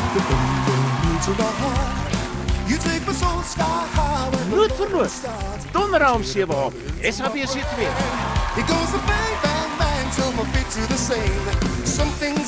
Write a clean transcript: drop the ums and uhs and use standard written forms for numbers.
The thunder to my heart. You take my soul sky high. Bloed verloor. Donderdag om 7 op SABC2. It goes a bang, bang, bang till my feet do the same. Something